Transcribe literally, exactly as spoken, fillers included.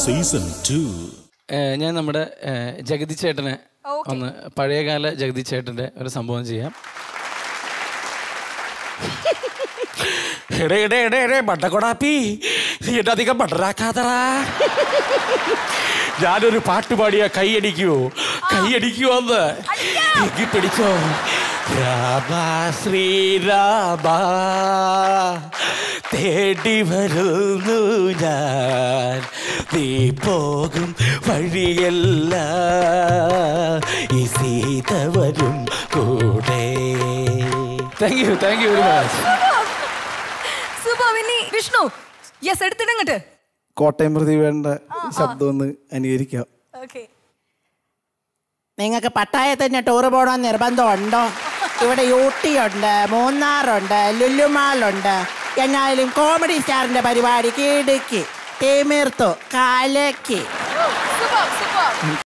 Season two. ഞാൻ നമ്മുടെ ജഗതി ചേട്ടനെ ഒന്ന് പഴയകാല ജഗതി ചേട്ടൻ്റെ ഒരു സംഭവം ചെയ്യാം. മണ്ടക്കൊടാപ്പി എന്നെ അധികം മണ്ടറാക്കാതറാ. ഞാനൊരു പാട്ട് പാടിയ കൈയടിക്കുവോ കൈയടിക്കുവോ എന്ന് എനിക്ക് പിടിച്ചോ. രാമ ശ്രീരാമ തേടി വരുന്നു ഞാൻ, നീ പോകും വഴിയല്ല ഈ സീത വരും കൂടെ. Thank you thank you very much. Vishnu yes എടുത്തിടങ്ങട്ട് കോട്ടയം പ്രതിഭയുടെ ശബ്ദം ഒന്ന് അനുകരിക്കാം. നിങ്ങൾക്ക് പട്ടായത്തിന് ടൂർ പോകണമെന്ന് നിർബന്ധമുണ്ടോ? ഇവിടെ ഊട്ടി ഉണ്ട്, മൂന്നാറുണ്ട്, ലുലുമാളുണ്ട്. എന്നാലും കോമഡി സ്റ്റാറിന്റെ പരിപാടി കിടുക്കി തീമിർത്തു കാലക്കി.